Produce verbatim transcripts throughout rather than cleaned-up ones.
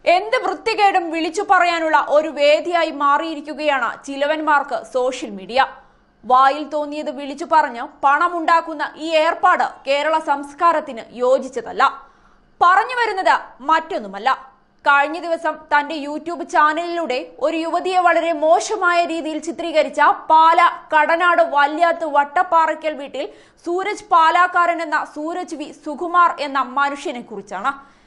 എന്ത് വൃത്തികേടും വിളിച്ചു പറയാനുള്ള ഒരു വേദിയായി മാറിയിരിക്കുകയാണ് ചിലവന്മാർക്ക് സോഷ്യൽ മീഡിയ. വായിൽ തോന്നിയത് വിളിച്ചു പറഞ്ഞ് പണമുണ്ടാക്കുന്ന ഈ ഏർപ്പാട് കേരള സംസ്കാരത്തിന് യോജിച്ചതല്ല. പറഞ്ഞു വരുന്നത് മറ്റൊന്നുമല്ല. കഴിഞ്ഞ ദിവസം തന്റെ യൂട്യൂബ് ചാനലിലൂടെ ഒരു യുവതിയെ വളരെ മോശമായ രീതിയിൽ ചിത്രീകരിച്ച പാല കടനാട് വല്യാത്ത് വട്ടപ്പാറയ്ക്കൽ വീട്ടിൽ സൂരജ് പാലാക്കാരൻ എന്ന സൂരജ് വി സുകുമാർ എന്ന മനുഷ്യനെ കുറിച്ചാണ്.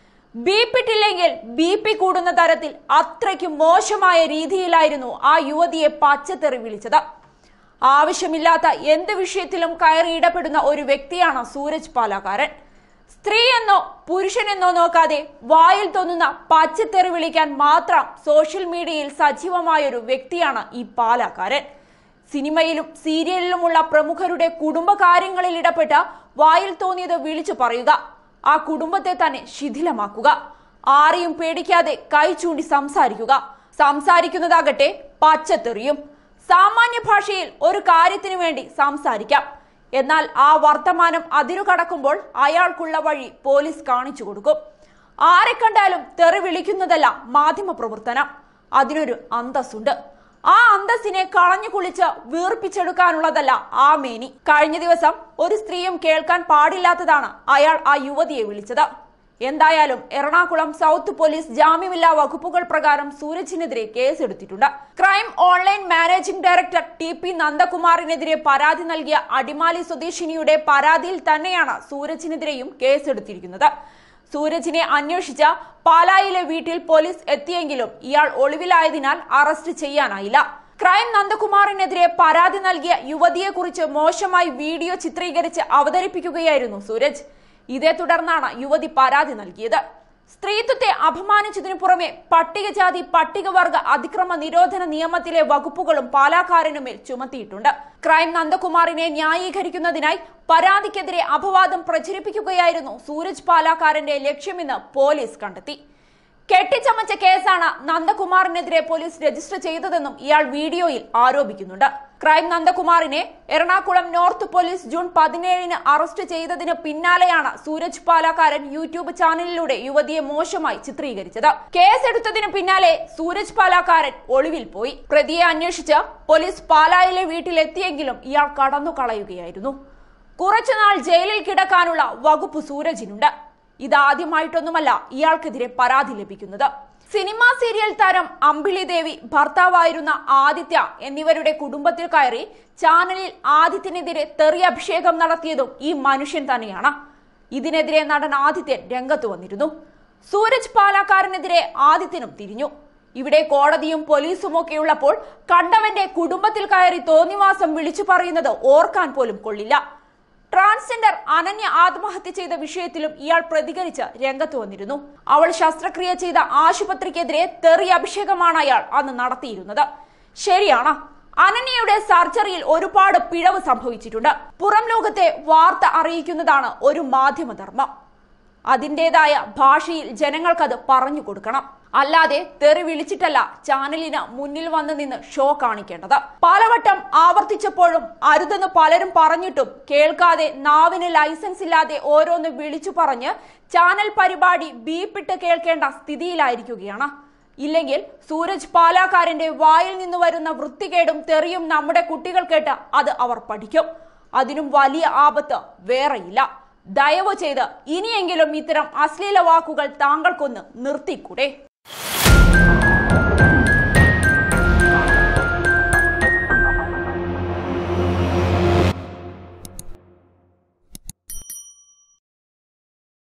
ബി പി ഇട്ടില്ലെങ്കിൽ ബി പി കൂടുന്ന തരത്തിൽ അത്രയ്ക്കും മോശമായ രീതിയിലായിരുന്നു ആ യുവതിയെ പച്ചത്തെറി വിളിച്ചത്. ആവശ്യമില്ലാത്ത എന്ത് വിഷയത്തിലും കയറി ഇടപെടുന്ന ഒരു വ്യക്തിയാണ് സൂരജ് പാലാക്കാരൻ. സ്ത്രീ എന്നോ പുരുഷനെന്നോ നോക്കാതെ വായിൽ തോന്നുന്ന പച്ചത്തെറി വിളിക്കാൻ മാത്രം സോഷ്യൽ മീഡിയയിൽ സജീവമായൊരു വ്യക്തിയാണ് ഈ പാലാക്കാരൻ. സിനിമയിലും സീരിയലിലുമുള്ള പ്രമുഖരുടെ കുടുംബകാര്യങ്ങളിൽ ഇടപെട്ട് വായിൽ തോന്നിയത് വിളിച്ചു പറയുക, ആ കുടുംബത്തെ തന്നെ ശിഥിലമാക്കുക, ആരെയും പേടിക്കാതെ കൈ ചൂണ്ടി സംസാരിക്കുക, സംസാരിക്കുന്നതാകട്ടെ പച്ചത്തെറിയും. സാമാന്യ ഭാഷയിൽ ഒരു കാര്യത്തിനു വേണ്ടി സംസാരിക്കാം, എന്നാൽ ആ വർത്തമാനം അതിരു കടക്കുമ്പോൾ അയാൾക്കുള്ള വഴി പോലീസ് കാണിച്ചു കൊടുക്കും. ആരെ കണ്ടാലും തെറി വിളിക്കുന്നതല്ല മാധ്യമ പ്രവർത്തനം. അതിനൊരു അന്തസ്സുണ്ട്. ആ അന്തസ്സിനെ കളഞ്ഞു കുളിച്ച് വീർപ്പിച്ചെടുക്കാനുള്ളതല്ല ആ മേനി. കഴിഞ്ഞ ദിവസം ഒരു സ്ത്രീയും കേൾക്കാൻ പാടില്ലാത്തതാണ് അയാൾ ആ യുവതിയെ വിളിച്ചത്. എന്തായാലും എറണാകുളം സൗത്ത് പോലീസ് ജാമ്യമില്ലാ വകുപ്പുകൾ പ്രകാരം സൂരജിനെതിരെ കേസെടുത്തിട്ടുണ്ട്. Crime online managing director T P നന്ദകുമാറിനെതിരെ പരാതി നൽകിയ അടിമാലി സ്വദേശിനിയുടെ പരാതിയിൽ തന്നെയാണ് സൂരജിനെതിരെയും കേസെടുത്തിരിക്കുന്നത്. സൂരജിനെ അന്വേഷിച്ച പാലായിലെ വീട്ടിൽ പോലീസ് എത്തിയെങ്കിലും ഇയാൾ ഒളിവിലായതിനാൽ അറസ്റ്റ് ചെയ്യാനായില്ല. ക്രൈം നന്ദകുമാറിനെതിരെ പരാതി നൽകിയ യുവതിയെ കുറിച്ച് മോശമായി വീഡിയോ ചിത്രീകരിച്ച് അവതരിപ്പിക്കുകയായിരുന്നു സൂരജ്. ഇതേ തുടർന്നാണ് യുവതി പരാതി നൽകിയത്. സ്ത്രീത്വത്തെ അപമാനിച്ചതിനു പുറമെ പട്ടികജാതി പട്ടികവർഗ അതിക്രമ നിരോധന നിയമത്തിലെ വകുപ്പുകളും പാലാക്കാരനുമേൽ ചുമത്തിയിട്ടുണ്ട്. ക്രൈം നന്ദകുമാറിനെ ന്യായീകരിക്കുന്നതിനായി പരാതിക്കെതിരെ അപവാദം പ്രചരിപ്പിക്കുകയായിരുന്നു സൂരജ് പാലാക്കാരന്റെ ലക്ഷ്യമെന്ന് പോലീസ് കണ്ടെത്തി. കെട്ടിച്ചമച്ച കേസാണ് നന്ദകുമാറിനെതിരെ പോലീസ് രജിസ്റ്റർ ചെയ്തതെന്നും ഇയാൾ വീഡിയോയിൽ ആരോപിക്കുന്നുണ്ട്. ക്രൈം നന്ദകുമാറിനെ എറണാകുളം നോർത്ത് പോലീസ് ജൂൺ പതിനേഴിന് അറസ്റ്റ് ചെയ്തതിന് പിന്നാലെയാണ് സൂരജ് പാലാക്കാരൻ യൂട്യൂബ് ചാനലിലൂടെ യുവതിയെ മോശമായി ചിത്രീകരിച്ചത്. കേസെടുത്തതിന് പിന്നാലെ സൂരജ് പാലാക്കാരൻ ഒളിവിൽ പോയി. പ്രതിയെ അന്വേഷിച്ച് പോലീസ് പാലായിലെ വീട്ടിലെത്തിയെങ്കിലും ഇയാൾ കടന്നു കളയുകയായിരുന്നു. കുറച്ചുനാൾ ജയിലിൽ കിടക്കാനുള്ള വകുപ്പ് സൂരജിനുണ്ട്. ഇതാദ്യമായിട്ടൊന്നുമല്ല ഇയാൾക്കെതിരെ പരാതി ലഭിക്കുന്നത്. സിനിമാ സീരിയൽ താരം അമ്പിളി ദേവി, ഭർത്താവായിരുന്ന ആദിത്യ എന്നിവരുടെ കുടുംബത്തിൽ കയറി ചാനലിൽ ആദിത്യനെതിരെ തെറി അഭിഷേകം നടത്തിയതും ഈ മനുഷ്യൻ തന്നെയാണ്. ഇതിനെതിരെ നടൻ ആദിത്യൻ രംഗത്ത് വന്നിരുന്നു. സൂരജ് പാലാക്കാരനെതിരെ ആദിത്യനും തിരിഞ്ഞു. ഇവിടെ കോടതിയും പോലീസും ഒക്കെ ഉള്ളപ്പോൾ കണ്ടവന്റെ കുടുംബത്തിൽ കയറി തോന്നിവാസം വിളിച്ചു പറയുന്നത് ഓർക്കാൻ പോലും കൊള്ളില്ല. ട്രാൻസ്ജെൻഡർ അനന്യ ആത്മഹത്യ ചെയ്ത വിഷയത്തിലും ഇയാൾ പ്രതികരിച്ച് രംഗത്ത് വന്നിരുന്നു. അവൾ ശസ്ത്രക്രിയ ചെയ്ത ആശുപത്രിക്കെതിരെ തെറി അഭിഷേകമാണ് അയാൾ അന്ന് നടത്തിയിരുന്നത്. ശരിയാണ്, അനന്യയുടെ സർജറിയിൽ ഒരുപാട് പിഴവ് സംഭവിച്ചിട്ടുണ്ട്. പുറം ലോകത്തെ വാർത്ത അറിയിക്കുന്നതാണ് ഒരു മാധ്യമധർമ്മം. അതിൻ്റെതായ ഭാഷയിൽ ജനങ്ങൾക്കത് പറഞ്ഞു കൊടുക്കണം. അല്ലാതെ തെറി വിളിച്ചിട്ടല്ല ചാനലിന് മുന്നിൽ വന്ന് നിന്ന് ഷോ കാണിക്കേണ്ടത്. പലവട്ടം ആവർത്തിച്ചപ്പോഴും അരുതെന്ന് പലരും പറഞ്ഞിട്ടും കേൾക്കാതെ നാവിന് ലൈസൻസ് ഇല്ലാതെ ഓരോന്ന് വിളിച്ചു പറഞ്ഞ് ചാനൽ പരിപാടി ബീപ്പിട്ട് കേൾക്കേണ്ട സ്ഥിതിയിലായിരിക്കുകയാണ്. ഇല്ലെങ്കിൽ സൂരജ് പാലാക്കാരന്റെ വായിൽ നിന്ന് വരുന്ന വൃത്തികേടും തെറിയും നമ്മുടെ കുട്ടികൾ കേട്ട് അത് അവർ പഠിക്കും. അതിനും വലിയ ആപത്ത് വേറെയില്ല. ദയവ് ചെയ്ത് ഇനിയെങ്കിലും ഇത്തരം അശ്ലീല വാക്കുകൾ താങ്കൾക്കൊന്ന് നിർത്തിക്കൂടെ?